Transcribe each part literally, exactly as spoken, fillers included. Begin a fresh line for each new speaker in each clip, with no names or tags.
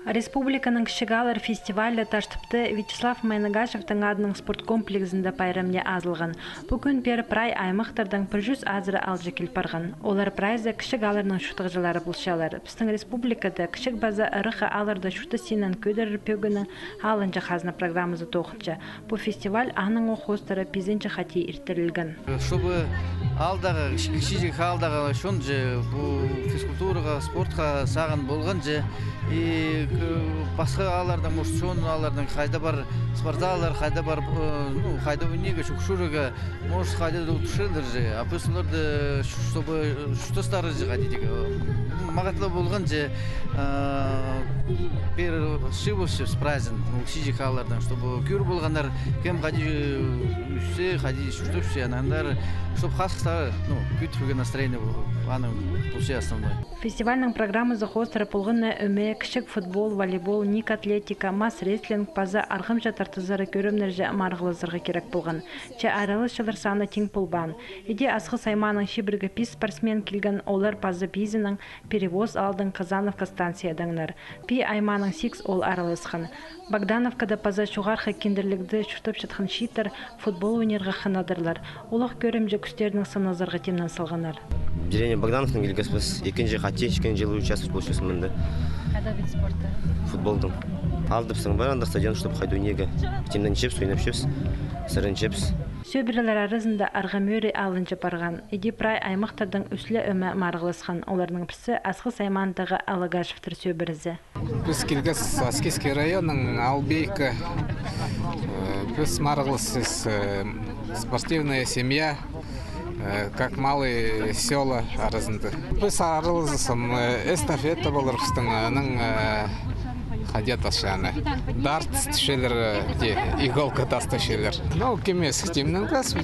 Республиканың Кішігалар фестивалі таштыпты Вячеслав Майнагашевтың адының спорт комплексінде пайрамне азылған. Бүгін пер прай аймақтардан бір жүз азыры алжы келпарған. Олар прайзы Кішігаларның шутығжылары бұлшалар. Біздің республикада Кішік база ұрықы алырда шуты сенен көдір пөгінің алынжы қазына программызы тоқытчы. Бұл фестиваль аның оқостары пизенчі хати иртірілген.
Чтобы алдағы, кішік алдағы шон же, бұл физкультураға, спортқа саған болған же, и басқа алардан, может, шон алардан қайда бар спортзалдар, қайда бар, ну, қайда өнеге, шукшурыға, может, қайда да ұтышыдыр же, а пөсілерді, чтобы шутастары же қадидегі. Мағатла болған же, пер шивовшы с празден, кішік алардан, чтобы көр болғандар, кем қади үшсе, қади шутовшы, анандар, чтобы хасықтары, ну, күтпігі настроение аның бұлшы основной.
Фестивальның программы захостары полғынны өме, кішік футбол, волейбол, ник атлетика, мас рестлинг, паза арғым жатартызары көрімнерже марғылызырғы керек болған. Че арылышылыр саны тең полбан. Еде асқы сайманың шибіргі пис спортсмен келген олар пазы бизінің перевоз алдың Казановка станциядаңнар. Пи айманың сикс ол арылысқан. Богдановкада паза шуғарғы кендірлікді шүтіп жатқан шитер футбол өнерға қынадырлар. Олық көрімже күстерінің сынызырғы темнен салғанар.
Деревня Богдановканың келгіспіз, екінші қате, екінші жылы участвовать болшысын мұнды.
Қайда вид спорта?
Футболдың. Алдыпсың баранда стадион, чтобы қайду неге. Темнен чепс, ойнап чепс, сырын чепс.
Сөбірілер арызында арғамөрі алынжы барған. Еде прай аймақтардың үслі өмі марғылысқан. Оларының пісі асқы саймандағы Алагашевтір сөбірізі.
Біз келгіз Аскесский районның Албейка. Біз марғылысыз спортивная семья, как малые села арызында. Біз арылызысым эстафета болырғыстың ходят ашаны. Дарт тішелер, иголка тас тішелер. Ну, кемес темнің қас,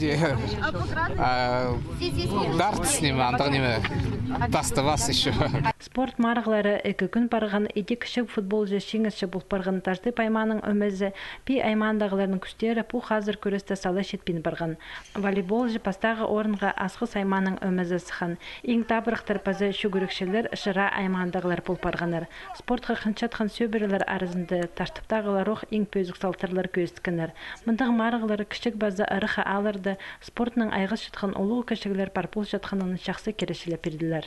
дарт снеме, андық неме тасты бас еще.
Спорт марғылары екі күн барған еде кішік футбол же шеңізші бұл барған тажды пайманың өмізі, пи аймандағыларының күстері пу қазір көрісті салы шетпен барған. Волейбол же пастағы орынға асқы сайманың өмізі сыған. Ең табырықтар пазы шүгірікшілер шыра аймандағылар бұл барғаныр. Спортқа қыншатқан сөбірілер арызында таштыптағылар оқ ең пөзік салтырлар көстікінір. Мұндағы марғылары кішік базы ұрықы алырды, спортның айғыз жатқан олу кішігілер парпул жатқанының шақсы керешілі перділер.